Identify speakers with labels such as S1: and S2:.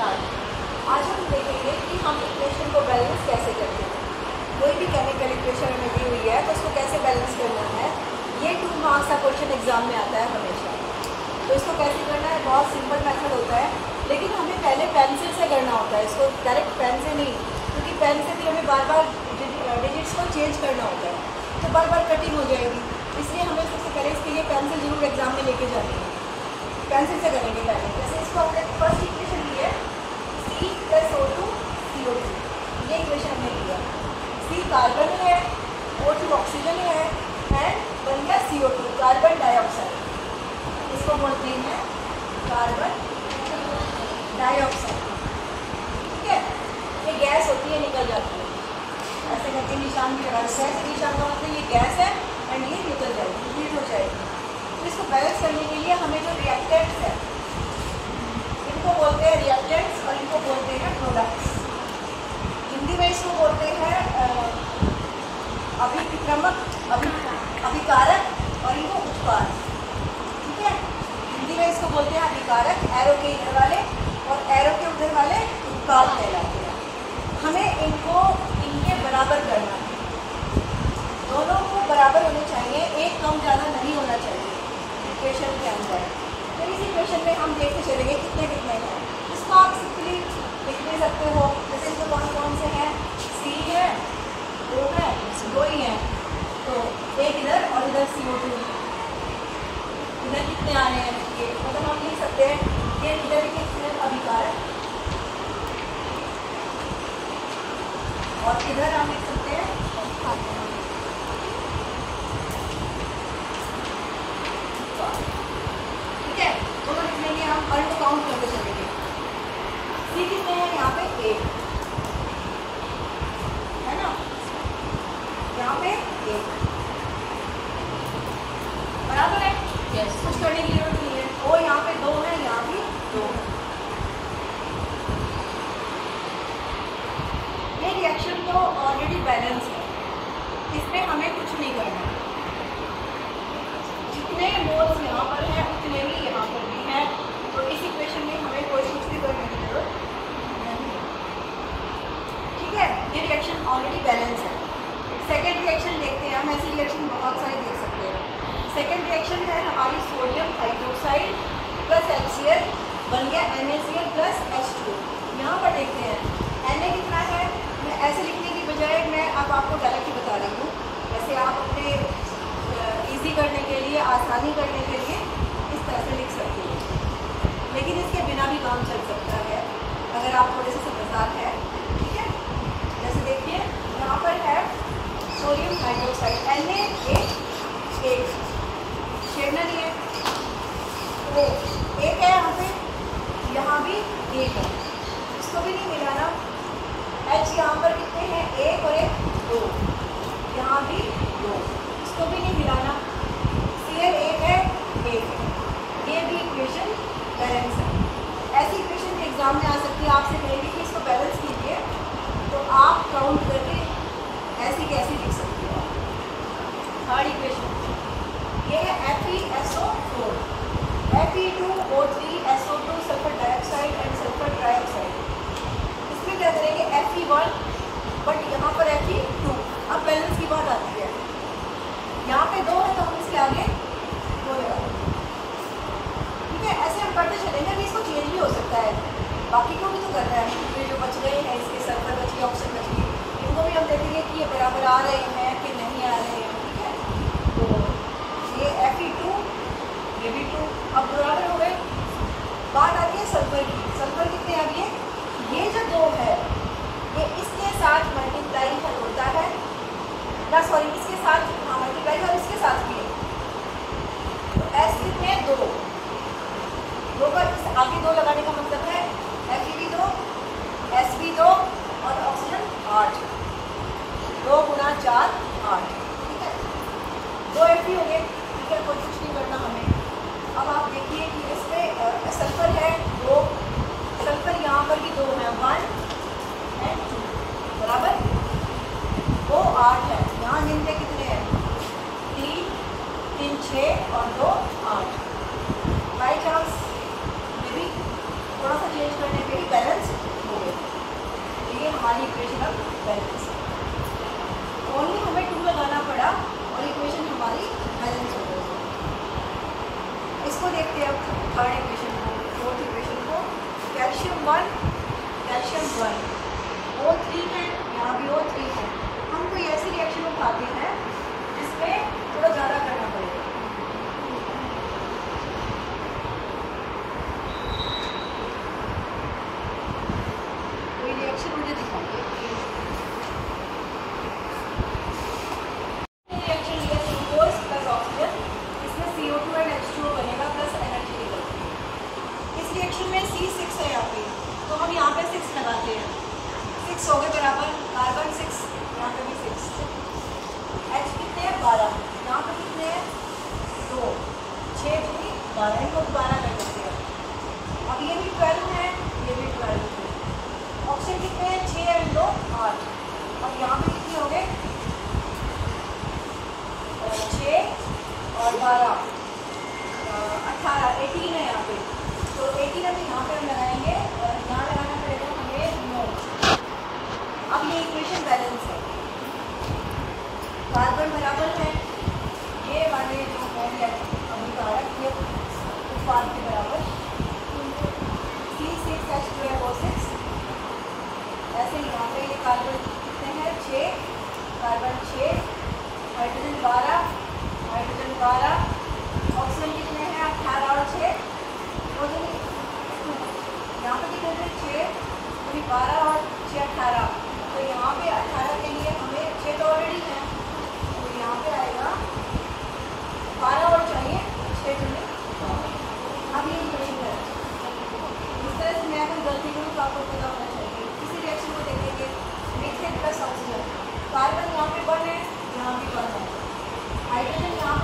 S1: आज हम देखेंगे कि हम इक्वेशन को बैलेंस कैसे करते हैं। कोई भी केमिकल इक्वेशन हमें दी हुई है तो उसको कैसे बैलेंस करना है, ये 2 मार्क्स का क्वेश्चन एग्जाम में आता है हमेशा। तो इसको कैसे करना है, बहुत सिंपल मेथड होता है, लेकिन हमें पहले पेंसिल से करना होता है इसको, डायरेक्ट पेन से नहीं, क्योंकि पेन से भी हमें बार बार डिजिट्स को चेंज करना होता है, तो बार बार कटिंग हो जाएगी। इसलिए हमें सबसे पहले इसके लिए पेंसिल जरूर एग्जाम में लेके जानी है। पेंसिल से करेंगे पहले। जैसे इसको हमने फर्स्ट इक्वेशन ली है C+O2 CO2, ये इक्वेशन हमने लिया। C कार्बन है, O2 ऑक्सीजन है, एंड बन गया CO2 कार्बन डाइऑक्साइड। इसको बोलते हैं कार्बन डाइऑक्साइड। ठीक है, ये गैस होती है, निकल जाती है ऐसे करके निशान की तरह से। निशान का मतलब ये गैस है एंड ये निकल जाएगी, हीट हो जाएगी। तो इसको बैलेंस करने के लिए हमें जो रिएक्टेंट्स है इनको बोलते हैं रिएक्टेंट्स और इनको बोलते हैं प्रोडक्ट्स। हिंदी में इसको बोलते हैं अभिक्रमक, अभिकारक और इनको उत्पाद। ठीक है, हिंदी में इसको बोलते हैं अभिकारक, एरो के इधर वाले, और एरो के उधर वाले उत्पाद कहलाते हैं। हमें इनको इनके बराबर करना है, दोनों को बराबर होने चाहिए, एक कम ज़्यादा नहीं होना चाहिए इक्वेशन के अंदर। तो इस इक्वेशन में हम देखते चलेंगे कितने कितने हैं। इसको आप सिंपली लिख भी सकते हो। जैसे इसमें कौन कौन से हैं, C है, O है, 2 ही हैं, तो एक इधर और इधर CO2। इधर कितने आ रहे हैं, ये मतलब हम लिख सकते हैं ये इधर कितने अभिकारक, और इधर हम लिख सकते हैं। ठीक है, दोनों लिखने के हम और काउंट करते चलेंगे। C कितने हैं, यहाँ पे 1 है ना, यहाँ पे 1 बराबर है। यस, कुछ करने की जरूरत नहीं है। O यहाँ पे 2 है, यहाँ भी 2 है। ये रिएक्शन तो ऑलरेडी बैलेंस है, इसमें हमें कुछ नहीं करना। जितने मोल्स यहाँ पर हैं उतने ही यहाँ पर भी हैं, तो इस इक्वेशन में हमें कोई कुछ भी करने की जरूरत नहीं है। ठीक है, ये रिएक्शन ऑलरेडी बैलेंस है। सेकेंड रिएक्शन देखते हैं हम, ऐसी रिएक्शन बहुत सारे देख सकते हैं। सेकेंड रिएक्शन है हमारी सोडियम हाइड्रोक्साइड प्लस HCl बन गया NaCl प्लस H2। यहाँ पर देखते हैं Na कितना है, मैं ऐसे लिखने की बजाय मैं अब आपको डायरेक्ट ही बता रही हूँ। वैसे आप अपने इजी करने के लिए, आसानी करने के लिए इस तरह से लिख सकते हो, लेकिन इसके बिना भी काम चल सकता है अगर आप थोड़े से समझदार हैं। ठीक है, जैसे देखिए यहाँ पर है सोडियम हाइड्रोक्साइड, Na एक छेड़ना नहीं है, तो एक है यहाँ पे, यहाँ भी एक है, इसको भी नहीं मिलाना। H यहाँ पर कितने हैं, 1 और 1 2, यहाँ भी 2, इसको भी नहीं मिलाना। Cl 1 है, 1 है, ये भी इक्वेशन बैलेंस है। ऐसी इक्वेशन भी एग्जाम में आ सकती है, आपसे कहेंगे कि इसको बैलेंस कीजिए, तो आप काउंट करके ऐसी कैसी लिख सकते हो। थर्ड इक्वेशन ये है FeSO4, Fe2O3SO2 sulphur dioxide and sulphur trioxide. इसमें क्या करेंगे Fe1, बट यहाँ पर Fe2। अब बैलेंस की बात आती है, यहाँ पे 2 है तो हम इसके आगे 2 लगा देंगे। ठीक है, ऐसे हम करते चलेंगे, अभी इसको चेंज भी हो सकता है, बाकी को भी तो कर रहे हैं। ये जो बच गए हैं, इसके सल्फर बच गई, ऑक्सीजन बच गई, इनको भी हम देखेंगे कि ये बराबर आ रहे हैं कि नहीं आ रहे हैं। ठीक है, तो ये Fe2, ये भी 2, अब बराबर हो गए। बात आती है सल्फर की। सल्फर कितने आ गए, ये जो 2 है ये इसके साथ मल्टीप्लाई होता है ना, सॉरी इसके साथ मल्टीप्लाई और इसके साथ भी है, तो S कितने 2, 2 का इस आगे 2 लगाने का मतलब है Fe2 Sp2 और ऑक्सीजन 8, 2 गुना 4 8। ठीक है, 2 Fe हो गए। ठीक है, कोई कुछ नहीं करना हमें। अब आप देखिए कि इसमें सल्फर है 2, सल्फर यहाँ पर भी 2 है, 1 एंड 2 बराबर, वो 8 है। यहाँ गिनते कितने हैं, 3 3 6 और 2 8। पे अब थर्ड इक्वेशन को, फोर्थ इक्वेशन को, कैल्शियम 1 O3 है, यहाँ भी O3 है। हम कोई ऐसी रिएक्शन उठाते हैं जिसमें थोड़ा ज़्यादा करना पड़ेगा। कोई रिएक्शन मुझे दिखाइए। रिएक्शन लिया ग्लूकोज प्लस ऑक्सीजन, इसमें CO2 एंड H2O बनेगा प्लस एनर्जी निकलेगी। इस रिएक्शन में C6 है यहाँ पे, तो हम यहाँ पे 6 लगाते हैं। 6 हो गए बराबर, कार्बन 6, यहाँ पे भी 6, H कितने हैं 12, यहाँ पे कितने हैं 2, 6 दूनी 12, इनको दोबारा कर देते हैं। अब ये भी 12 है, ये भी 12 है। ऑक्सीजन कितने हैं 6 एंड 2 8, अब यहाँ पे कितने हो गए 6 और 12 18, 18 है यहाँ पे, तो 18 अभी यहाँ पे हम लगाएंगे और यहाँ लगाना पड़ेगा हमें 9। अब ये इक्वेशन बैलेंस है, कार्बन बराबर है ये वाले जो मैंने अभी कहा ये उत्पाद के बराबर C6H12O6। ऐसे ही यहाँ पे ये कार्बन कितने हैं 6, कार्बन 6, हाइड्रोजन 12, हाइड्रोजन 12, ऑक्सीजन कितने हैं 18 और 6, यहाँ पे कितने थे 6, अभी 12 और 6 18, तो यहाँ पे 18 के लिए हमें 6 तो ऑलरेडी है, तो यहाँ पे आएगा 12 और चाहिए 6 के लिए। अब ये इक्वेशन है, इस तरह से मैं कोई गलती करूँ तो आपको पता होना चाहिए। इसी रिएक्शन को देखेंगे, मीथेन प्लस ऑक्सीजन, कार्बन यहाँ पे 1 है, यहाँ भी 1 है, हाइड्रोजन यहाँ